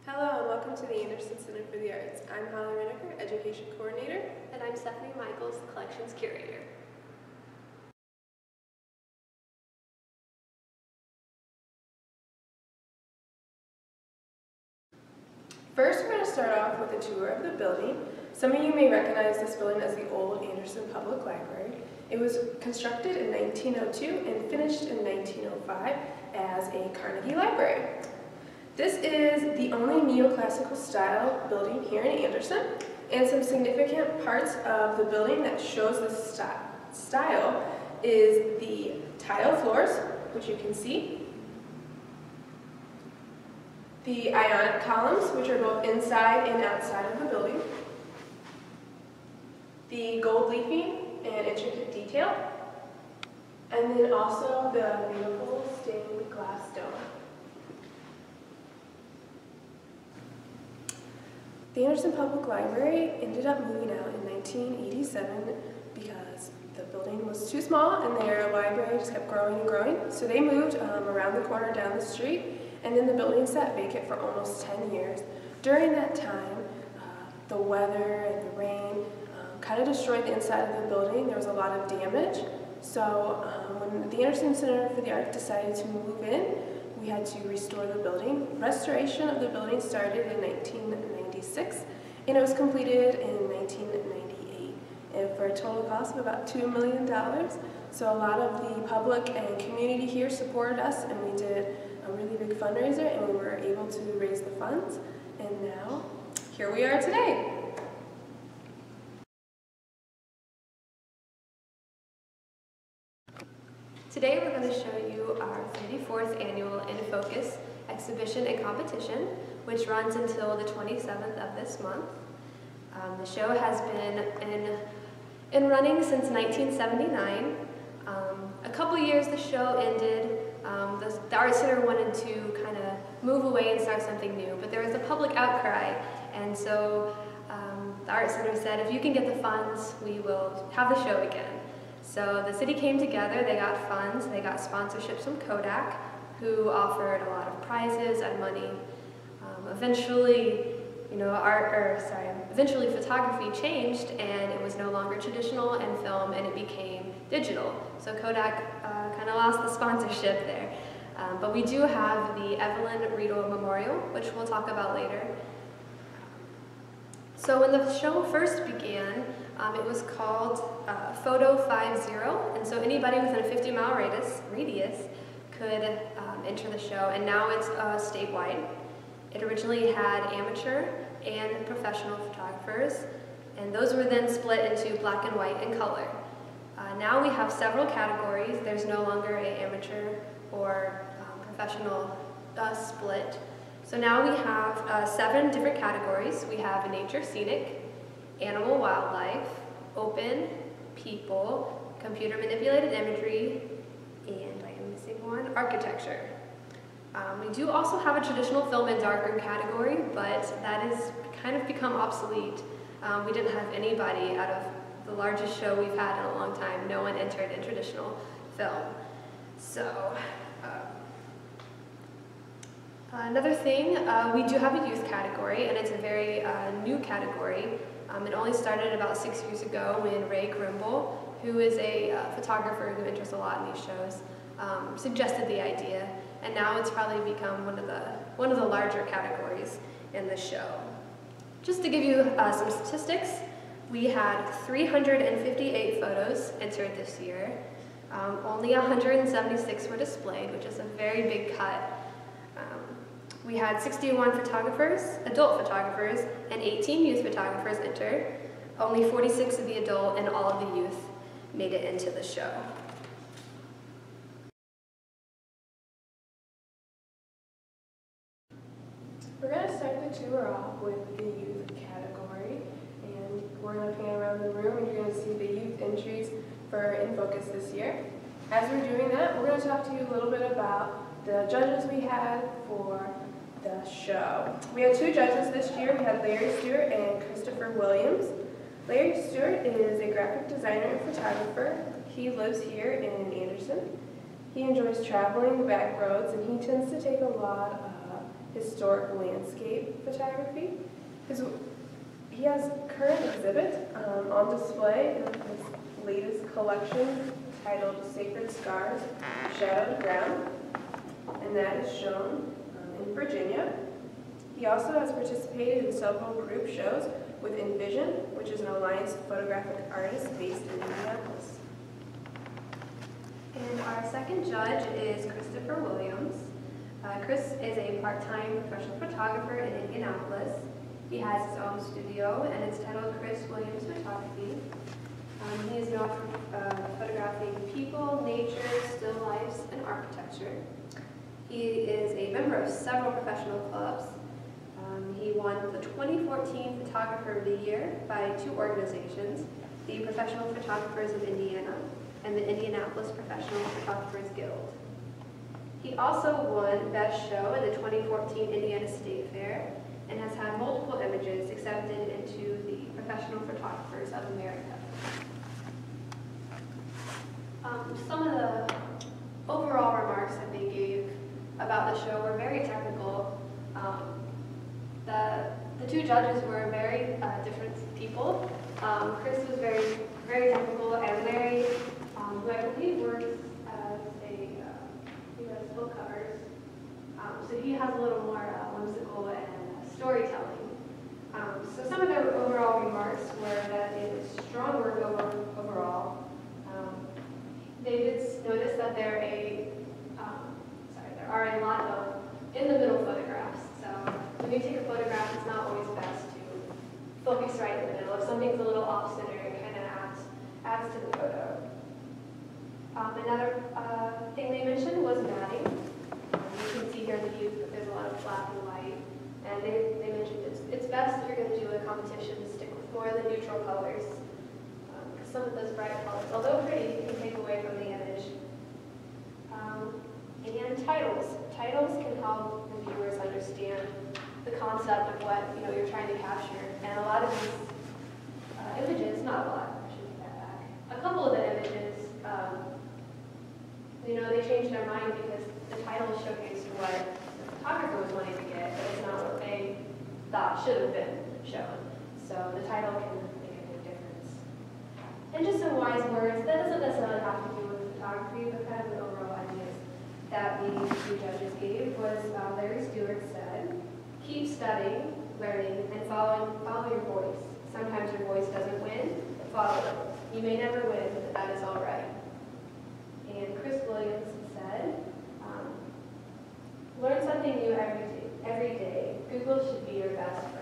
Hello and welcome to the Anderson Center for the Arts. I'm Holly Reneker, Education Coordinator. And I'm Stephanie Michaels, Collections Curator. First, we're going to start off with a tour of the building. Some of you may recognize this building as the old Anderson Public Library. It was constructed in 1902 and finished in 1905 as a Carnegie Library. This is the only neoclassical style building here in Anderson, and some significant parts of the building that shows this style is the tile floors, which you can see, the ionic columns, which are both inside and outside of the building, the gold leafing and intricate detail, and then also the beautiful stained glass dome. The Anderson Public Library ended up moving out in 1987 because the building was too small and their library just kept growing and growing. So they moved around the corner down the street, and then the building sat vacant for almost 10 years. During that time, the weather and the rain kind of destroyed the inside of the building. There was a lot of damage. So when the Anderson Center for the Arts decided to move in, we had to restore the building. Restoration of the building started in 1996, and it was completed in 1998, and for a total cost of about $2 million. So a lot of the public and community here supported us, and we did a really big fundraiser, and we were able to raise the funds, and now here we are today. Today we're going to show you our 34th annual In Focus exhibition and competition, which runs until the 27th of this month. The show has been in running since 1979. A couple years the show ended. The Art Center wanted to kind of move away and start something new, but there was a public outcry, and so the Art Center said, if you can get the funds, we will have the show again. So the city came together, they got funds, they got sponsorships from Kodak, who offered a lot of prizes and money. Eventually photography changed, and it was no longer traditional and film, and it became digital. So Kodak kind of lost the sponsorship there. But we do have the Evelyn Riedel Memorial, which we'll talk about later. So when the show first began, it was called Photo 50, and so anybody within a 50-mile radius could enter the show, and now it's statewide. It originally had amateur and professional photographers, and those were then split into black and white and color. Now we have several categories. There's no longer an amateur or professional split. So now we have 7 different categories. We have nature scenic, animal wildlife, open, people, computer manipulated imagery, and I am missing one, architecture. We do also have a traditional film and darkroom category, but that has kind of become obsolete. We didn't have anybody out of the largest show we've had in a long time. No one entered in traditional film. So, another thing, we do have a youth category, and it's a very new category. It only started about 6 years ago when Ray Grimble, who is a photographer who enters a lot in these shows, suggested the idea, and now it's probably become one of the larger categories in the show. Just to give you some statistics, we had 358 photos entered this year. Only 176 were displayed, which is a very big cut. We had 61 photographers, adult photographers, and 18 youth photographers enter. Only 46 of the adult and all of the youth made it into the show. We're going to start the tour off with the youth category, and we're going to pan around the room, and you're going to see the youth entries for In Focus this year. As we're doing that, we're going to talk to you a little bit about the judges we had for the show. We had 2 judges this year. We had Larry Stewart and Christopher Williams. Larry Stewart is a graphic designer and photographer. He lives here in Anderson. He enjoys traveling the back roads, and he tends to take a lot of historic landscape photography. He has a current exhibit on display in his latest collection titled Sacred Scars, Shadowed Ground, and that is shown in Virginia. He also has participated in several group shows with Envision, which is an alliance of photographic artists based in Indianapolis. And our second judge is Christopher Williams. Chris is a part-time professional photographer in Indianapolis. He has his own studio, and it's titled Chris Williams Photography. He is known for photographing people, nature, still lifes, and architecture. He is a member of several professional clubs. He won the 2014 Photographer of the Year by two organizations, the Professional Photographers of Indiana and the Indianapolis Professional Photographers Guild. He also won Best Show at the 2014 Indiana State Fair and has had multiple images accepted into the Professional Photographers of America. Some of the overall remarks that they gave about the show were very technical. The two judges were very different people. Chris was very technical and Larry, who I believe works as he does book covers. So he has a little more whimsical and storytelling. So some of their overall remarks were that it was strong work overall. They did notice that there are a lot of in-the-middle photographs. So when you take a photograph, it's not always best to focus right in the middle. If something's a little off-center, it kind of adds to the photo. Another thing they mentioned was matting. You can see here in the view that there's a lot of black and white. And they mentioned it's best if you're going to do a competition to stick with more of the neutral colors. Because some of those bright colors, although pretty, can take away from the image. And titles. Titles can help the viewers understand the concept of what you're trying to capture. And a lot of these images, not a lot, I should take that back. A couple of the images, they changed their mind because the title showcased what the photographer was wanting to get, but it's not what they thought should have been shown. So the title can make a big difference. And just some wise words. That doesn't necessarily have to do with photography, but kind of an overall idea that the two judges gave was Larry Stewart said, keep studying, learning, and follow your voice. Sometimes your voice doesn't win, but follow it. You may never win, but that is all right. And Chris Williams said, learn something new every day. Google should be your best friend.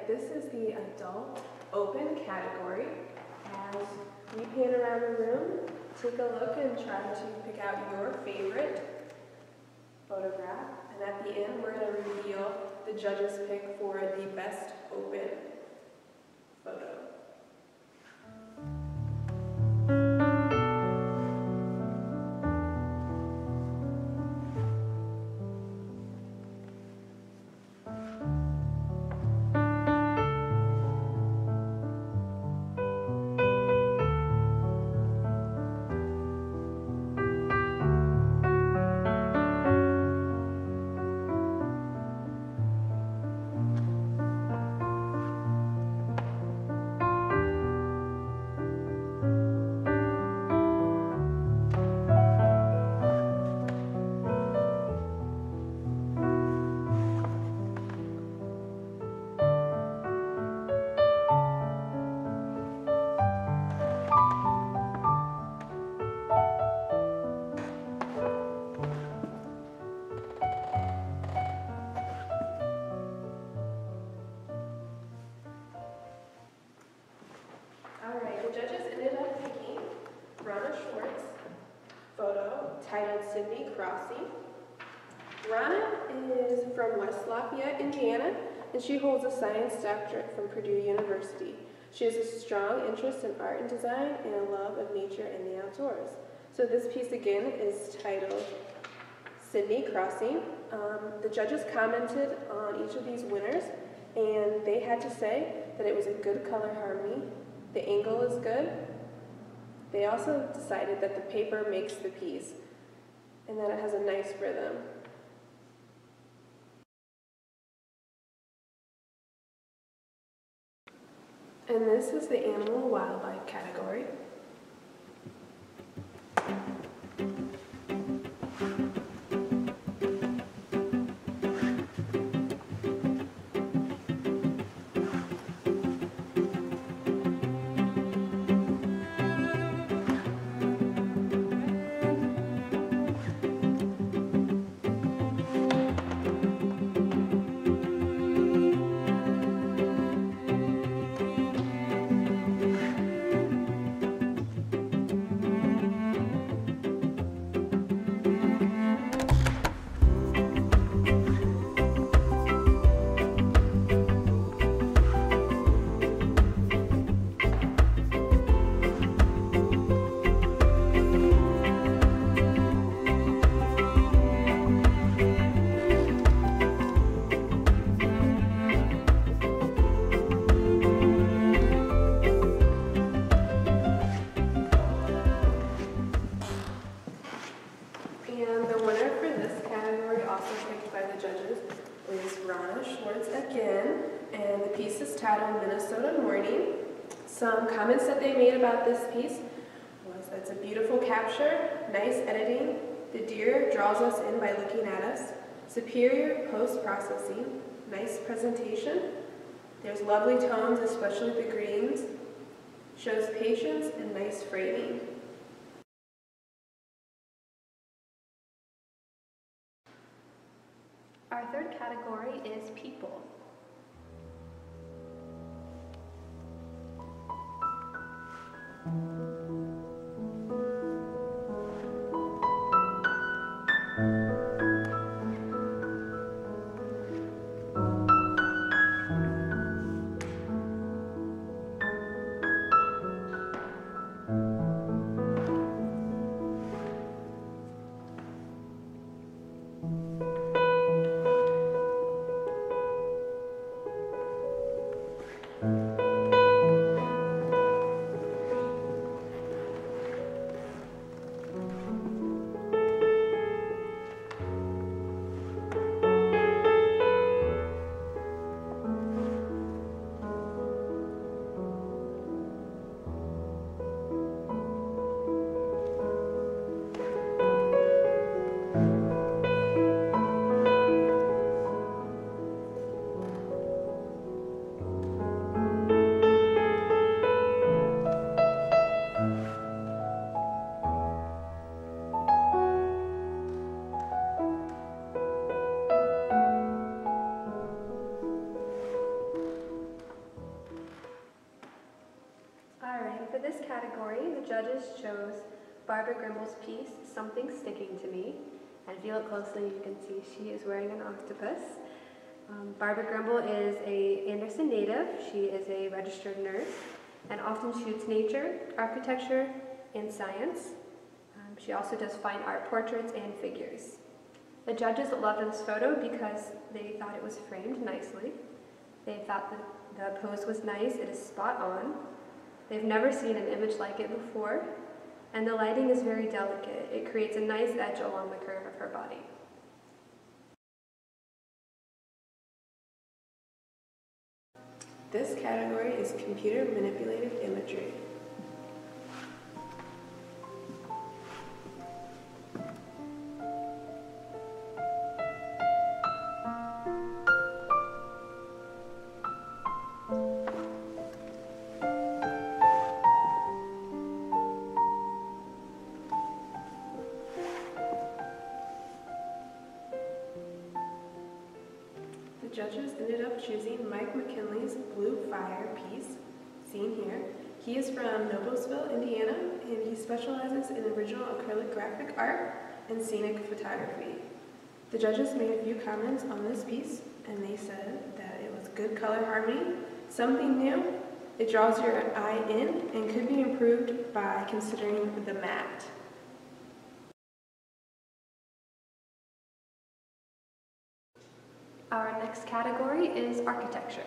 this is the adult open category. As we pan around the room, take a look and try to pick out your favorite photograph. And at the end, we're going to reveal the judges' pick for the best open photo. The judges ended up picking Rana Schwartz photo titled Sydney Crossing. Rana is from West Lafayette, Indiana, and she holds a science doctorate from Purdue University. She has a strong interest in art and design and a love of nature and the outdoors. So this piece again is titled Sydney Crossing. The judges commented on each of these winners, and they had to say that it was a good color harmony, the angle is good. They also decided that the paper makes the piece and that it has a nice rhythm. And this is the animal wildlife category. And the winner for this category, also picked by the judges, is Rana Schwartz again, and the piece is titled Minnesota Morning. Some comments that they made about this piece was that it's a beautiful capture, nice editing, the deer draws us in by looking at us, superior post-processing, nice presentation, there's lovely tones, especially the greens, shows patience and nice framing. Our third category is people. category, the judges chose Barbara Grimble's piece, Something Sticking to Me. And if you look closely, you can see she is wearing an octopus. Barbara Grimble is an Anderson native. She is a registered nurse and often shoots nature, architecture, and science. She also does fine art portraits and figures. The judges loved this photo because they thought it was framed nicely. They thought that the pose was nice, it is spot on. They've never seen an image like it before, and the lighting is very delicate. It creates a nice edge along the curve of her body. This category is computer manipulated imagery. The judges ended up choosing Mike McKinley's Blue Fire piece, seen here. He is from Noblesville, Indiana, and he specializes in original acrylic graphic art and scenic photography. The judges made a few comments on this piece, and they said that it was good color harmony, something new, it draws your eye in, and could be improved by considering the matte. Our next category is architecture.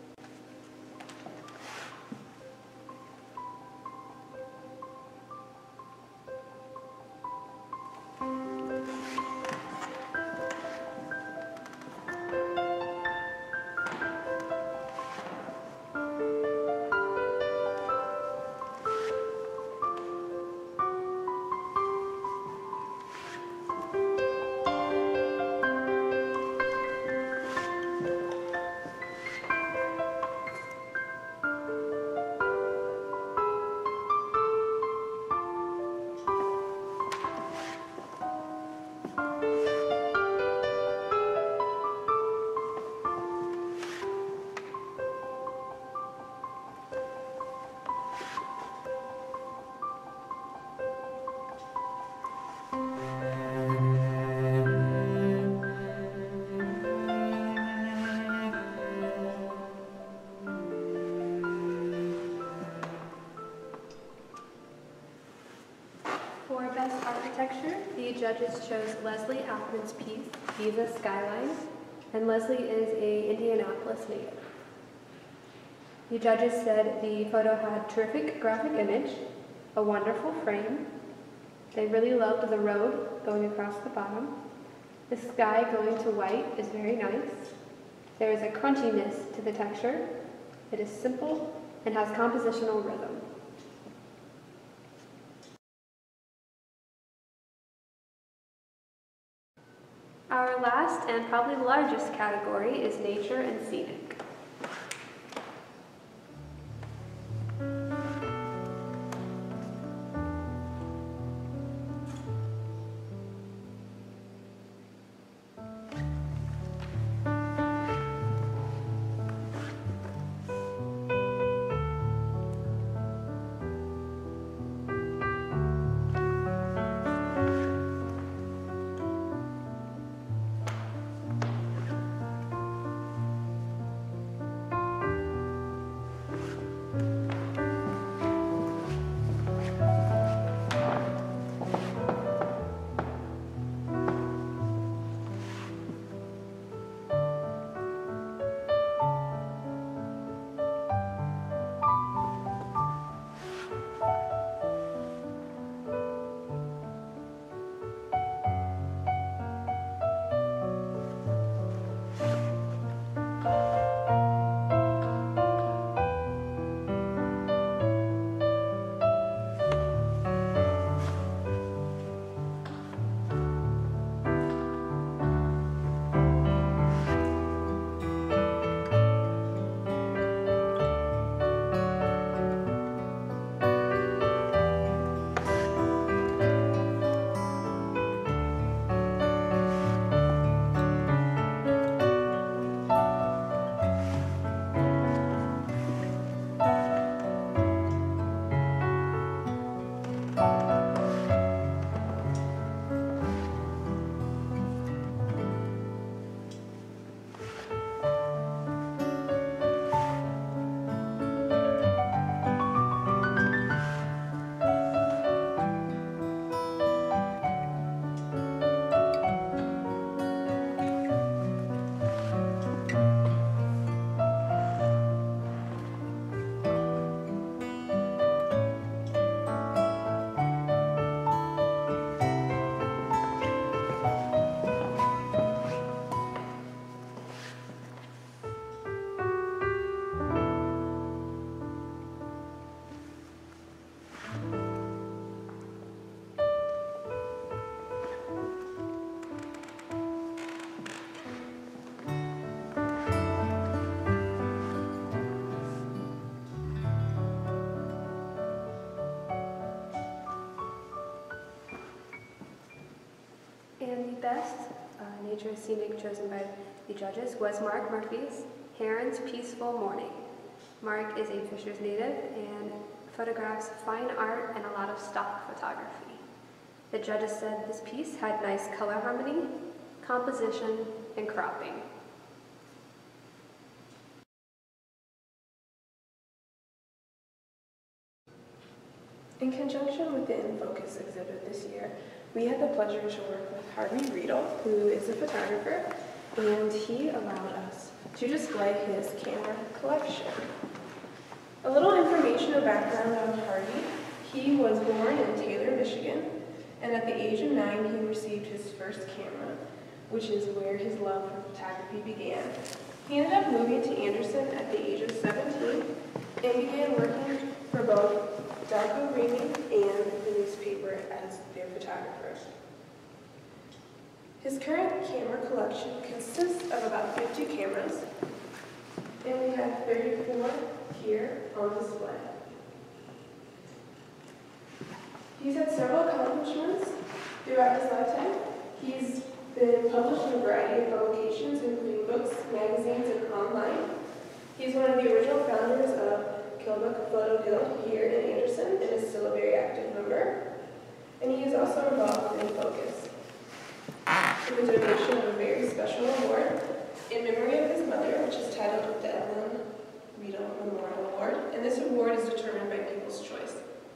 For Best Architecture, the judges chose Leslie Appman's piece, Giza Skyline, and Leslie is an Indianapolis native. The judges said the photo had terrific graphic image, a wonderful frame. They really loved the road going across the bottom. The sky going to white is very nice. There is a crunchiness to the texture. It is simple and has compositional rhythm. Our last and probably largest category is nature and scenic. best nature scenic chosen by the judges was Mark Murphy's Heron's Peaceful Morning. Mark is a Fishers native and photographs fine art and a lot of stock photography. The judges said this piece had nice color harmony, composition, and cropping. In conjunction with the In Focus exhibit this year, we had the pleasure to work with Harvey Riedel, who is a photographer, and he allowed us to display his camera collection. A little information or background on Harvey. He was born in Taylor, Michigan, and at the age of 9, he received his first camera, which is where his love for photography began. He ended up moving to Anderson at the age of 17 and began working for both Darko Reading and the newspaper as their photographer. His current camera collection consists of about 50 cameras, and we have 34 here on display. He's had several accomplishments throughout his lifetime. He's been published in a variety of publications, including books, magazines, and online. He's one of the original founders of Kilbuck Photo Guild here in Anderson and is still a very active member. And he is also involved in Focus, with the donation of a very special award in memory of his mother, which is titled the Ellen Riedel Memorial Award. And this award is determined by People's Choice.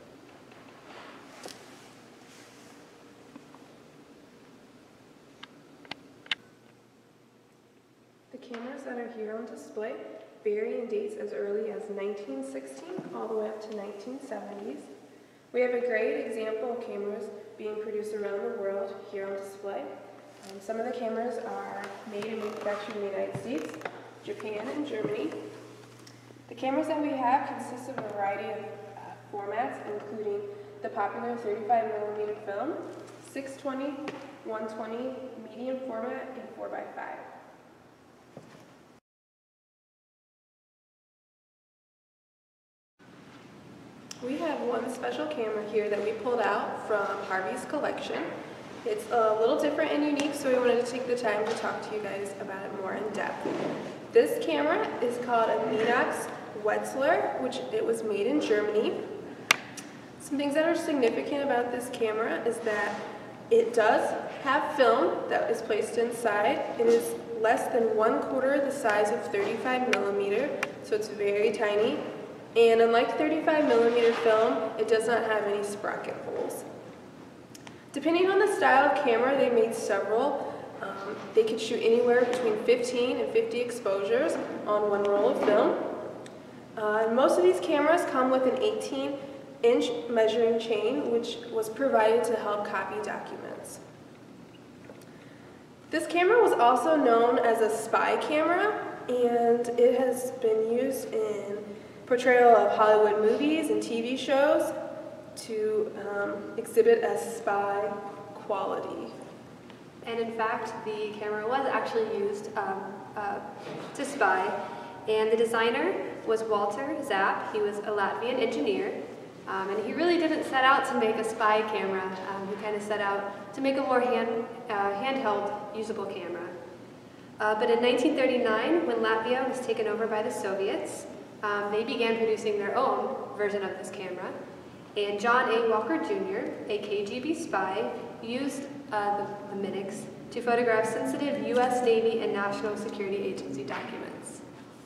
The cameras that are here on display vary in dates as early as 1916 all the way up to 1970s. We have a great example of cameras being produced around the world here on display. Some of the cameras are made and manufactured in the United States, Japan, and Germany. The cameras that we have consist of a variety of formats, including the popular 35mm film, 620, 120, medium format, and 4x5. We have one special camera here that we pulled out from Harvey's collection. It's a little different and unique, so we wanted to take the time to talk to you guys about it more in depth. This camera is called a Minox Wetzlar, which it was made in Germany. Some things that are significant about this camera is that it does have film that is placed inside. It is less than 1/4 the size of 35mm, so it's very tiny. And unlike 35mm film, it does not have any sprocket holes. Depending on the style of camera, they made several. They could shoot anywhere between 15 and 50 exposures on one roll of film. And most of these cameras come with an 18-inch measuring chain, which was provided to help copy documents. This camera was also known as a spy camera, and it has been used in portrayal of Hollywood movies and TV shows to exhibit as spy quality. And in fact, the camera was actually used to spy, and the designer was Walter Zapp. He was a Latvian engineer, and he really didn't set out to make a spy camera. He kind of set out to make a more handheld, usable camera. But in 1939, when Latvia was taken over by the Soviets, they began producing their own version of this camera, and John A. Walker Jr., a KGB spy, used the Minox to photograph sensitive U.S. Navy and National Security Agency documents.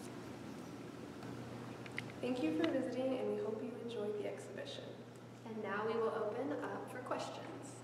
Thank you for visiting, and we hope you enjoyed the exhibition. And now we will open up for questions.